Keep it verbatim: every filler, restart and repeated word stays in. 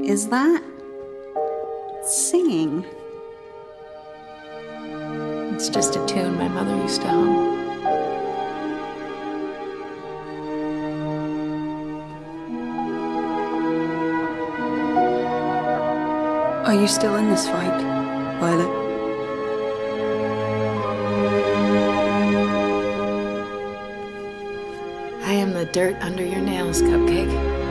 Is that singing? It's just a tune my mother used to hum. Are you still in this fight, Violet? I am the dirt under your nails, Cupcake.